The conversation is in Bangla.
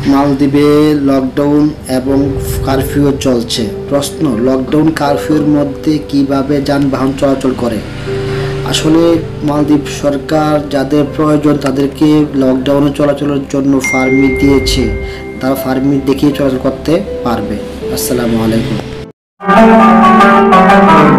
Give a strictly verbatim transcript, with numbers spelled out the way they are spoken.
মালদ্বীপে লকডাউন এবং কারফিউ চলছে। প্রশ্ন, লকডাউন কারফিউর মধ্যে কিভাবে যানবাহন চলাচল করে? আসলে মালদ্বীপ সরকার যাদের প্রয়োজন তাদেরকে লকডাউনে চলাচলের জন্য পারমিট দিয়েছে, তারা পারমিট দেখিয়ে চলাচল করতে পারবে। আসসালামু আলাইকুম।